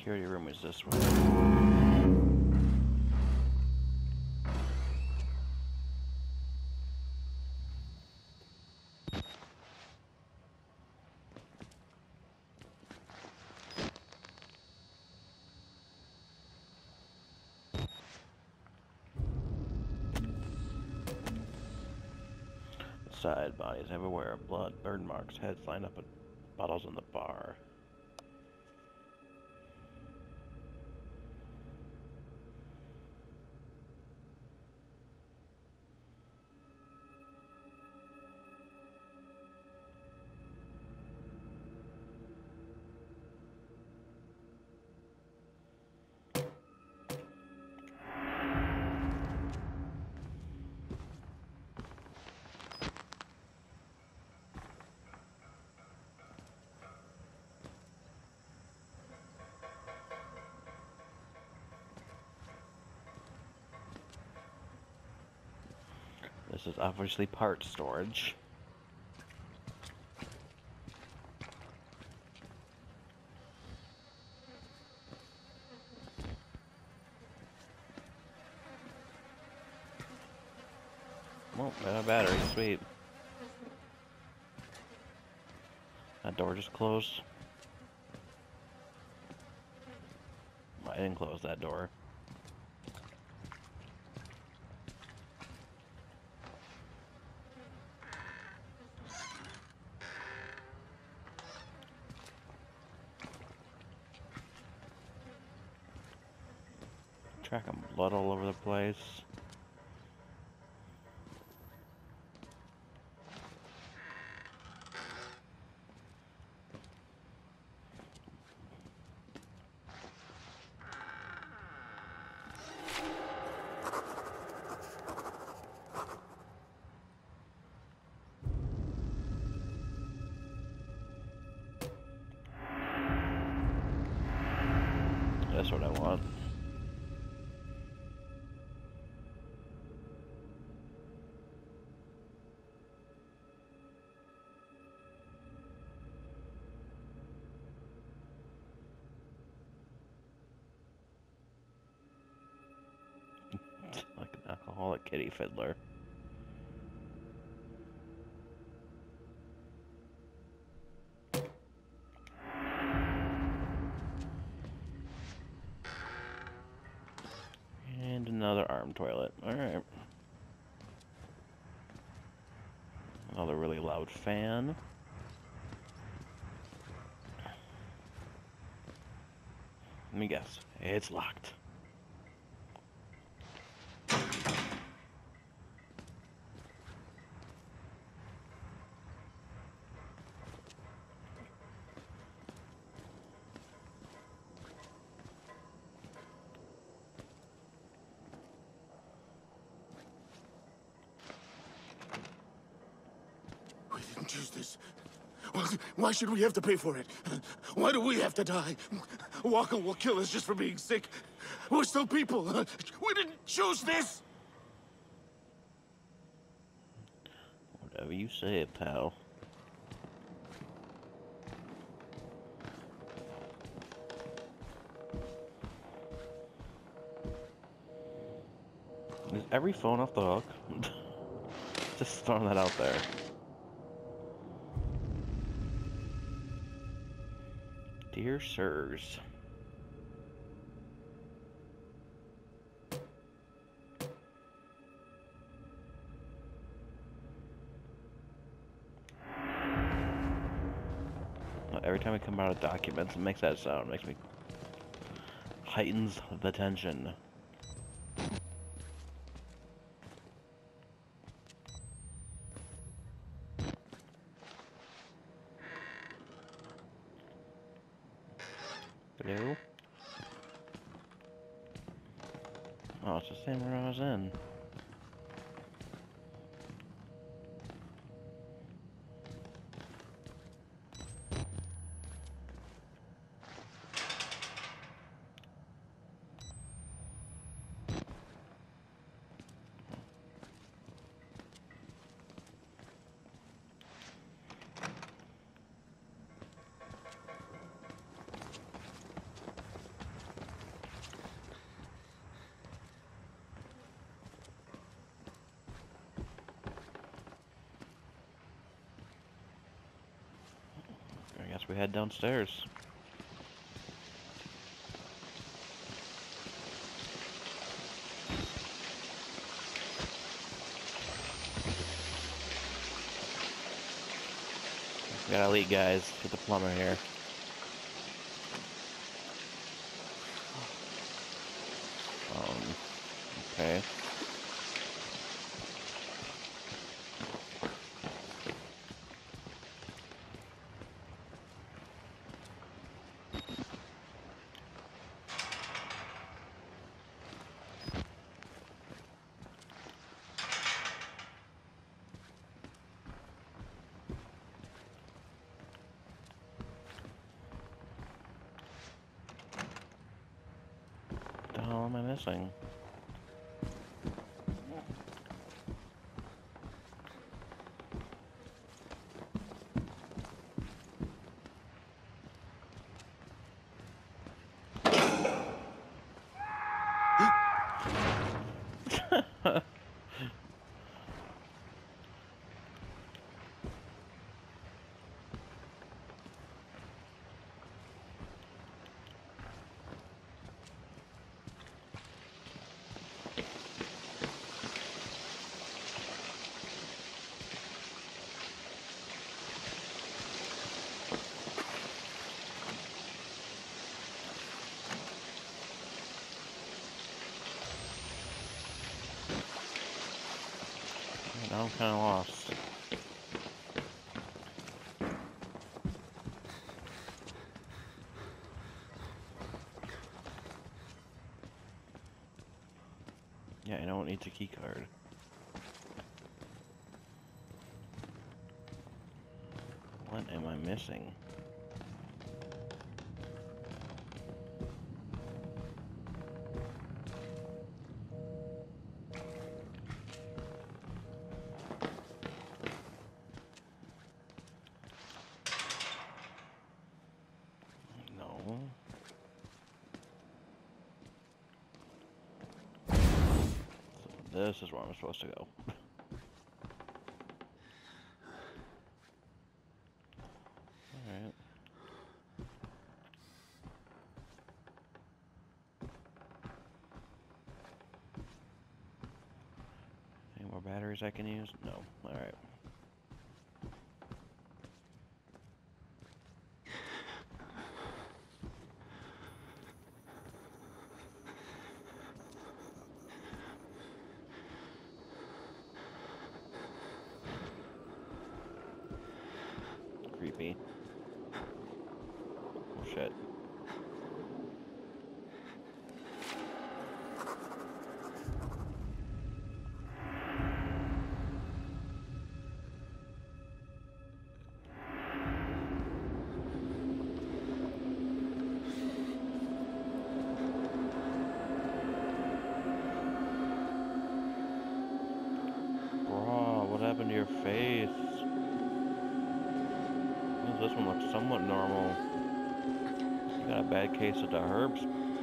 security room is this way. Side bodies everywhere, blood, burn marks, heads lined up with bottles in the bar. This is obviously part storage. Oh, got a battery, sweet. That door just closed. I didn't close that door. Tracking blood all over the place. That's what I want. Like an alcoholic kitty fiddler. And another arm toilet. Alright. Another really loud fan. Let me guess. It's locked. We didn't choose this. Why should we have to pay for it? Why do we have to die? Walker will kill us just for being sick. We're still people. We didn't choose this. Whatever you say, pal. Is every phone off the hook? Just throwing that out there. Dear sirs. Every time I come out of documents, it makes that sound. It makes me... heightens the tension. Hello? Oh, it's the same room I was in. we head downstairs. We got elite guys with the plumber here. Okay. What the hell am I missing? Now I'm kind of lost. Yeah, I don't need a key card. What am I missing? No. So this is where I'm supposed to go. Alright. Any more batteries I can use? No. Alright. Creepy. Oh shit. Bro, what happened to your face? This one looks somewhat normal. You got a bad case of the herbs.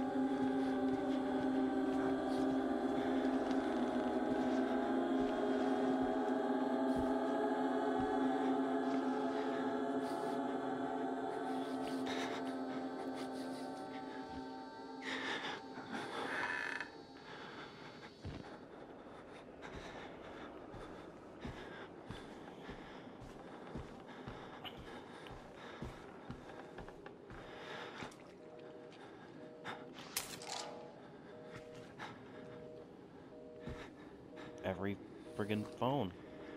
Every friggin' phone.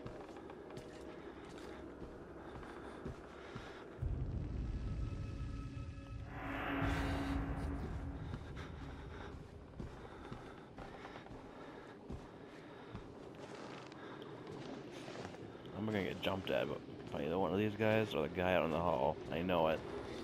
I'm gonna get jumped at by either one of these guys or the guy out in the hall. I know it.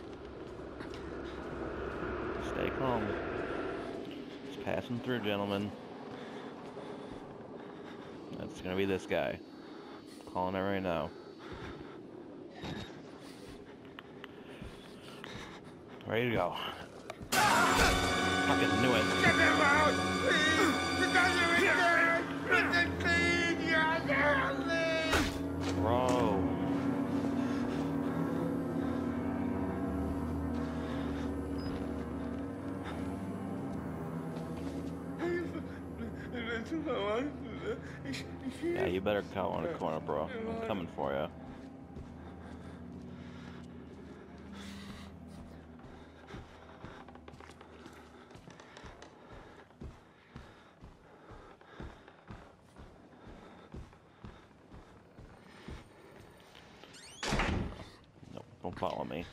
Stay calm. Just passing through, gentlemen. That's gonna be this guy. Calling it right now. Ready to go. Fucking knew it. Get him out! Please! The doctor is dead! Listen, please! You're there, please! Bro. Yeah, you better come on the corner, bro. I'm coming for you. Nope, don't follow me.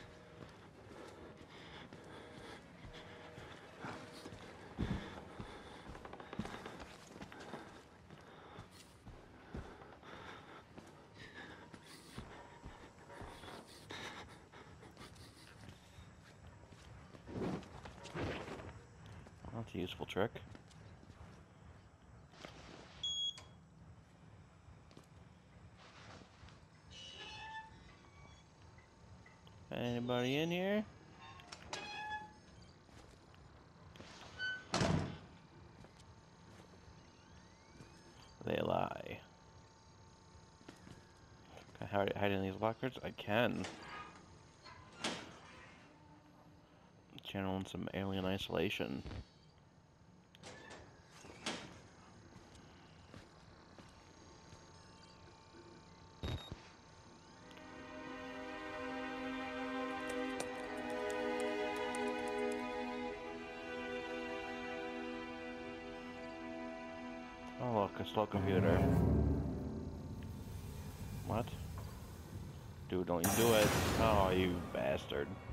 That's a useful trick. Anybody in here? They lie. Can I hide in these lockers? I can. Channeling some alien isolation. Oh look, a slow computer. What? Dude, don't you do it. Oh, you bastard.